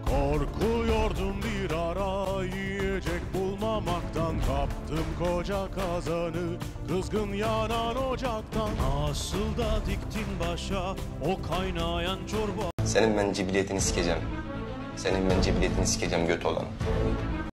Korkuyordum bir ara yiyecek bulmamaktan. Kaptım koca kazanı kızgın yanan ocaktan. Nasıl da diktin başa o kaynayan çorba. Senin ben cibiliyetini sikeceğim. Senin ben cibiliyetini sikeceğim göt olan.